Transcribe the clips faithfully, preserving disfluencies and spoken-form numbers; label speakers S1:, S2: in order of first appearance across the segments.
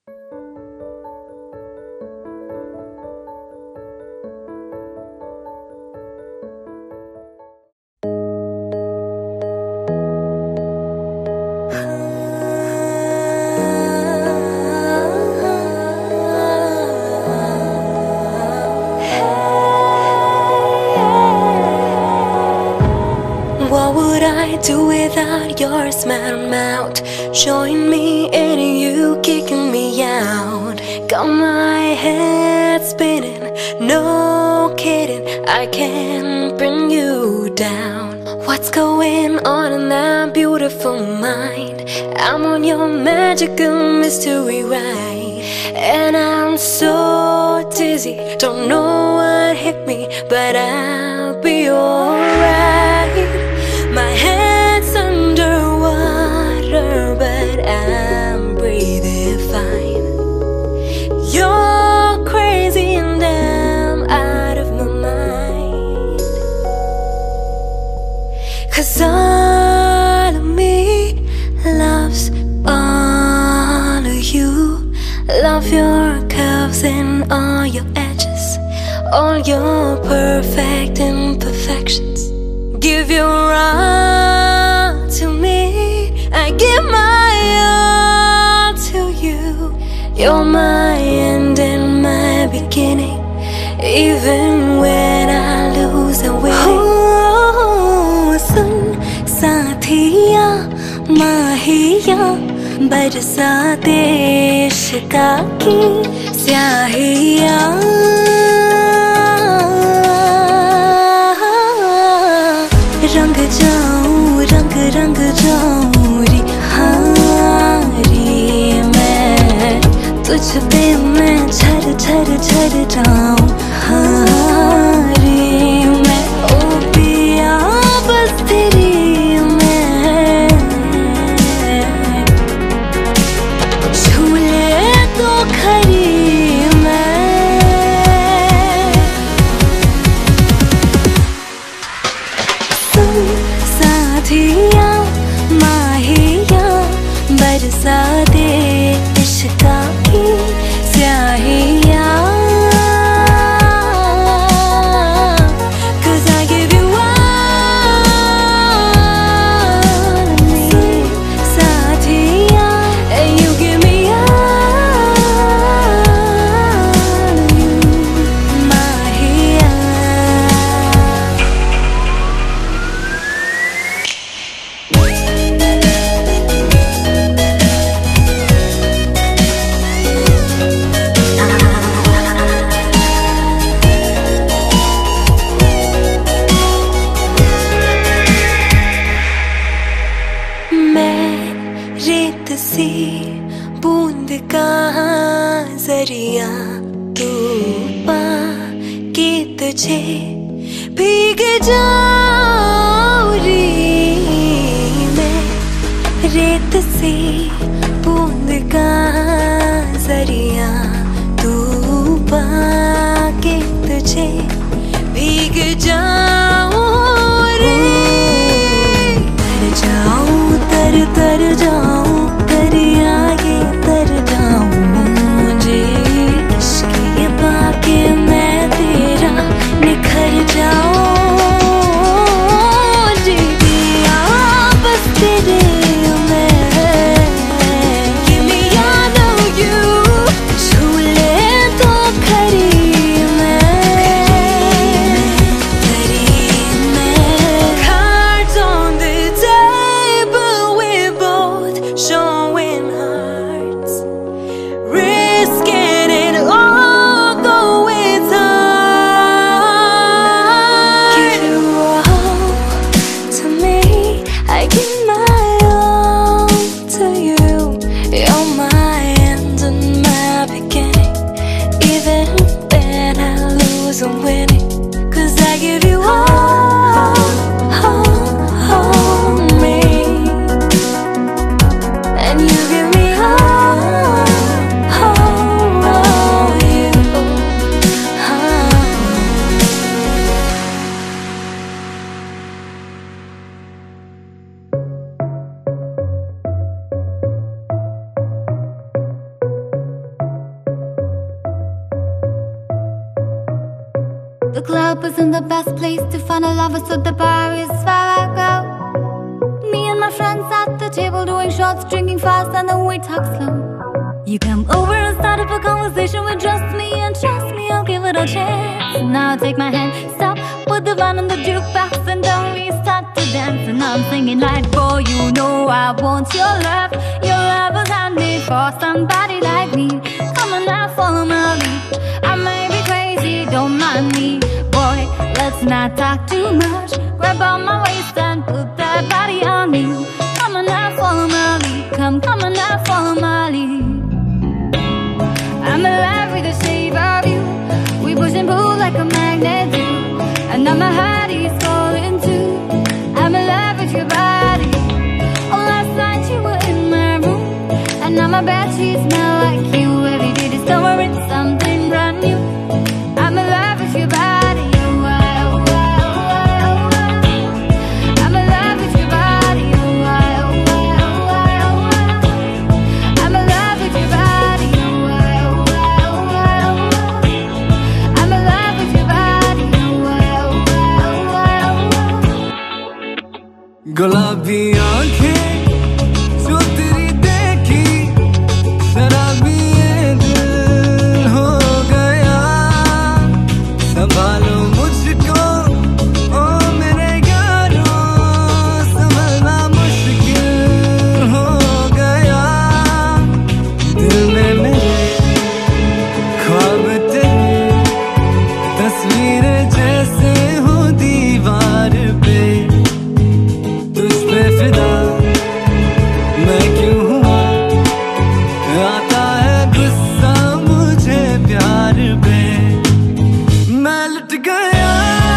S1: What would I do without your smile mouth? Showing me in you, kicking me out. Got my head spinning, no kidding, I can't bring you down. What's going on in that beautiful mind? I'm on your magical mystery ride, and I'm so dizzy, don't know what hit me, but I'll be alright. My head's underwater, but I'm breathing fine. You're crazy and I'm out of my mind. 'Cause all of me loves all of you. Love your curves and all your edges, all your perfect imperfections. Give your all to me, I give my all to you. You're my end and my beginning, even when I lose the way. Oh, sun साथिया माहिया बरसाते इश्क़ की स्याहिया। रंग जाऊं रंग रंग जाऊं री हारी मैं, तुझ पे मैं झर झर झर जाऊं हारी मैं। ओ पिया बस तेरी मैं झूले तो खरी साथिया माहिया बरसाते इश्क़ की स्याहिया। Cause I give you all of me, Saathiya, and you give me all of you, माहिया। रेत सी बूंद का जरिया, तू पाके तुझे भीग जाऊं री मैं। रेत सी बूंद का जरिया, तू पाके तुझे भीग जाऊं रे। तर जाऊं तर तर जाऊं दरिया ये तर जाऊं, मुझे इश्क़ ये पाके मैं तेरा निखर जाऊं। जी दिया बस तेरे मैं
S2: The club isn't the best place to find a lover, so the bar is where I go. Me and my friends at the table doing shots, drinking fast, and then we talk slow. You come over and start up a conversation with just me, and trust me, I'll give it a chance. Now take my hand, stop, put the wine on the jukebox, and then we start to dance. And I'm singing like, boy, you know I want your love. Your love was handmade for somebody like me. Come on now, follow my lead. I may be crazy, don't mind me. Boy, let's not talk too much. Grab on my waist and put that body on me. Come on now, follow my lead. Come, come on now, follow my lead. I'm alive with the shape of you. We push and pull like a magnet do. And now my heart is falling too. I'm alive with your body. Oh, last night you were in my room, and now my bedsheets smell like you. Every day discovering something brand new. I'm alive with your body. Oh, I, oh, I, oh, I, oh, I. I'm alive with your body. Oh, I, oh, I, oh, I, oh, I. I'm alive with your body. Oh, I, oh, I, oh, I, oh, I. I'm alive with your body. Oh, I, oh, I, oh, I, oh, I.
S3: गुलाबी आंखें जो तेरी देखी, शराबी ये दिल हो गया। संभालो मुझको ओ मेरे यारो, संभलना मुश्किल हो गया। दिल में मेरे ख्वाब तेरे, तस्वीरें जैसे हो दीवार पे। तुझ पे फिदा मैं क्यों हुआ, आता है गुस्सा मुझे प्यार पे। मैं लुट गया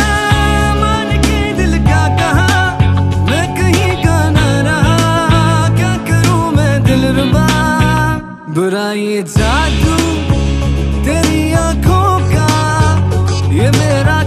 S3: मान के दिल का कहा, मैं कहीं का ना रहा। क्या करूं मैं दिलरुबा, बुरा ये जादू तेरी आंखों का, ये मेरा